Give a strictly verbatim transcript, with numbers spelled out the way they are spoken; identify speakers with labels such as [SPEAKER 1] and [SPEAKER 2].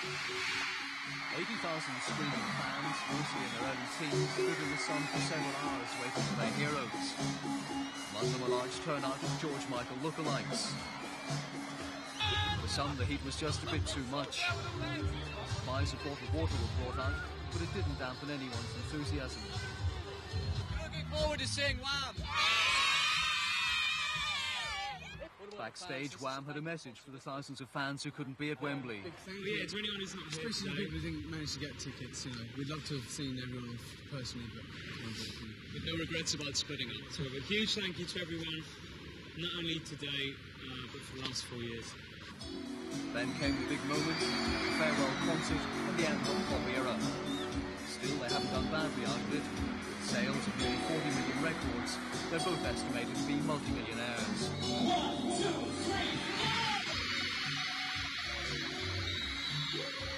[SPEAKER 1] eighty thousand screaming fans, mostly in their early teens, stood in the sun for several hours waiting for their heroes. Among them a large turnout of George Michael lookalikes. For some, the heat was just a bit too much. Supplies of bottled water were brought out, but it didn't dampen anyone's enthusiasm.
[SPEAKER 2] Looking forward to seeing Wham!
[SPEAKER 1] Backstage, Wham had a message for the thousands of fans who couldn't be at Wembley.
[SPEAKER 3] Big thank you. Yeah, to anyone who's not here especially the people who didn't manage to get tickets. You know, we'd love to have seen everyone personally, but with no regrets about splitting up. So a huge thank you to everyone, not only today, uh, but for the last four years.
[SPEAKER 1] Then came the big moment, the farewell concert and the end of pop era. Still, they haven't done badly out of it. With sales of nearly forty million records, they're both estimated to be multi-millionaires. One, two, three,